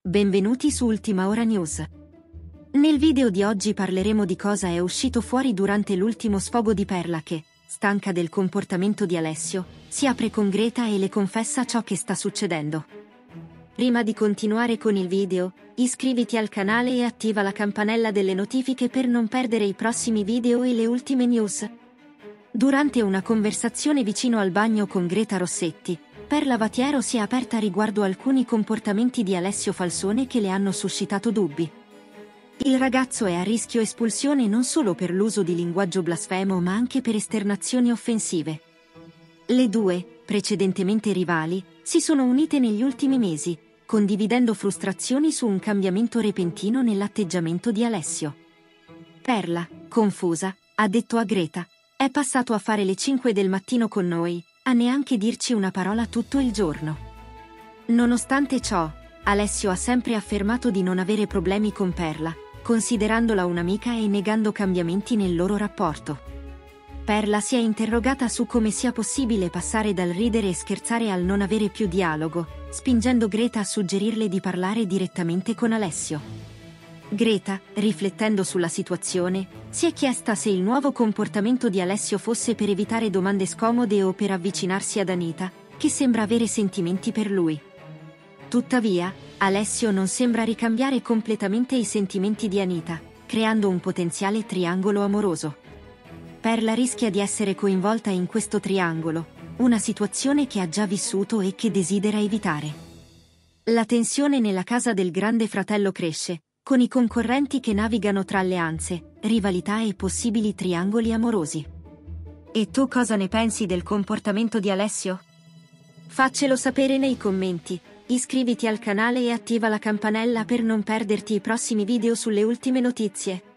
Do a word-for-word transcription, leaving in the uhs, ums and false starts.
Benvenuti su Ultima Ora News. Nel video di oggi parleremo di cosa è uscito fuori durante l'ultimo sfogo di Perla che, stanca del comportamento di Alessio, si apre con Greta e le confessa ciò che sta succedendo. Prima di continuare con il video, iscriviti al canale e attiva la campanella delle notifiche per non perdere i prossimi video e le ultime news. Durante una conversazione vicino al bagno con Greta Rossetti, Perla Vatiero si è aperta riguardo alcuni comportamenti di Alessio Falsone che le hanno suscitato dubbi. Il ragazzo è a rischio espulsione non solo per l'uso di linguaggio blasfemo ma anche per esternazioni offensive. Le due, precedentemente rivali, si sono unite negli ultimi mesi, condividendo frustrazioni su un cambiamento repentino nell'atteggiamento di Alessio. Perla, confusa, ha detto a Greta: "È passato a fare le cinque del mattino con noi, a neanche dirci una parola tutto il giorno". Nonostante ciò, Alessio ha sempre affermato di non avere problemi con Perla, considerandola un'amica e negando cambiamenti nel loro rapporto. Perla si è interrogata su come sia possibile passare dal ridere e scherzare al non avere più dialogo, spingendo Greta a suggerirle di parlare direttamente con Alessio. Greta, riflettendo sulla situazione, si è chiesta se il nuovo comportamento di Alessio fosse per evitare domande scomode o per avvicinarsi ad Anita, che sembra avere sentimenti per lui. Tuttavia, Alessio non sembra ricambiare completamente i sentimenti di Anita, creando un potenziale triangolo amoroso. Perla rischia di essere coinvolta in questo triangolo, una situazione che ha già vissuto e che desidera evitare. La tensione nella casa del grande fratello cresce, con i concorrenti che navigano tra alleanze, rivalità e possibili triangoli amorosi. E tu cosa ne pensi del comportamento di Alessio? Faccelo sapere nei commenti, iscriviti al canale e attiva la campanella per non perderti i prossimi video sulle ultime notizie.